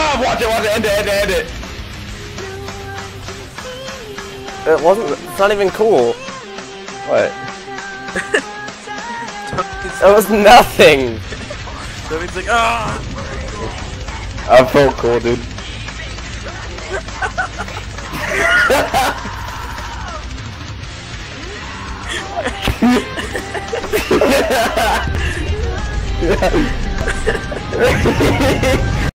Watch it, end it. It wasn't. It's not even cool. What? It was nothing. Toby's like, ah! I felt cool, dude.